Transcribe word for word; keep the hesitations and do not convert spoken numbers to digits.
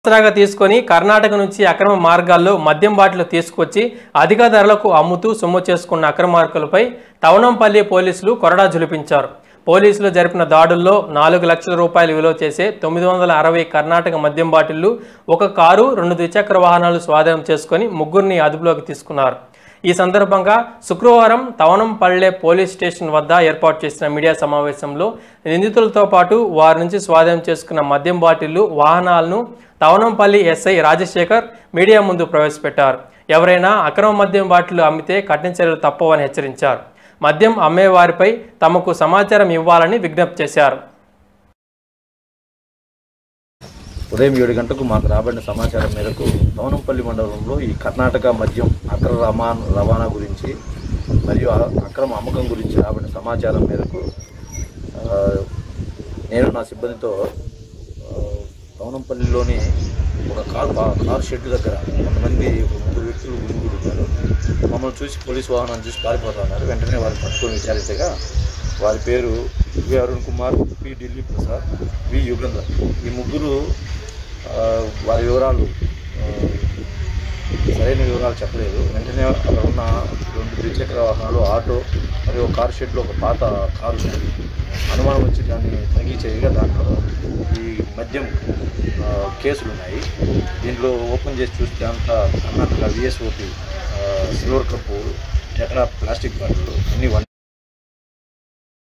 ఆసరాగా తీసుకొని కర్ణాటక నుంచి అక్రమ మార్గాల్లో మద్యం బాటిల్ తీసుకొచ్చి అధిక ధరలకు అమ్ముతూ సొమ్ము చేసుకున్న అక్రమార్కులపై తవనంపల్లి పోలీసులు కొరడా జులిపించారు. పోలీసులు జరిపిన దాడుల్లో నాలుగు లక్షల రూపాయలు విలువ చేసే తొమ్మిది వందల అరవై కర్ణాటక మద్యం బాటిళ్లు, ఒక కారు, రెండు ద్విచక్ర వాహనాలు స్వాధీనం చేసుకుని ముగ్గురిని అదుపులోకి తీసుకున్నారు. ఈ సందర్భంగా శుక్రవారం తవనంపల్లె పోలీస్ స్టేషన్ వద్ద ఏర్పాటు చేసిన మీడియా సమావేశంలో నిందితులతో పాటు వారి నుంచి స్వాధీనం చేసుకున్న మద్యం బాటిళ్లు, వాహనాలను తవనంపల్లి ఎస్ఐ రాజశేఖర్ మీడియా ముందు ప్రవేశపెట్టారు. ఎవరైనా అక్రమ మద్యం బాటిళ్లు అమ్మితే కఠిన చర్యలు తప్పవని హెచ్చరించారు. మద్యం అమ్మేవారిపై తమకు సమాచారం ఇవ్వాలని విజ్ఞప్తి చేశారు. ఉదయం ఏడు గంటలకు మాకు రాబడిన సమాచారం మేరకు తవనంపల్లి మండలంలో ఈ కర్ణాటక మద్యం అక్రమ రవాణా రవాణా గురించి మరియు అక్రమ అమ్మకం గురించి రాబడిన సమాచారం మేరకు నేను నా సిబ్బందితో తవనంపల్లిలోని ఒక కార్ కార్ షెడ్ దగ్గర కొంతమంది ముగ్గురు వ్యక్తులు గుమిగూడున్నారు. మమ్మల్ని చూసి పోలీసు వాహనాన్ని చూసి పారిపోతున్నారు. వెంటనే వారిని పట్టుకొని విచారించగా వారి పేరు V Arun Kumar, P Delhi Prasad, V Yugendra. ఈ ముగ్గురు వారి వివరాలు సరైన వివరాలు చెప్పలేదు. వెంటనే అక్కడ ఉన్న రెండు ద్విచక్ర వాహనాలు, ఆటో మరియు ఒక కార్ షెడ్లో ఒక పాత కారు అనుమానం వచ్చి దాన్ని తనిఖీ చేయగా దాంట్లో ఈ మద్యం కేసులు ఉన్నాయి. దీంట్లో ఓపెన్ చేసి చూస్తే అంతా Karnataka VSOP silver cup, tetra plastic bottle అన్ని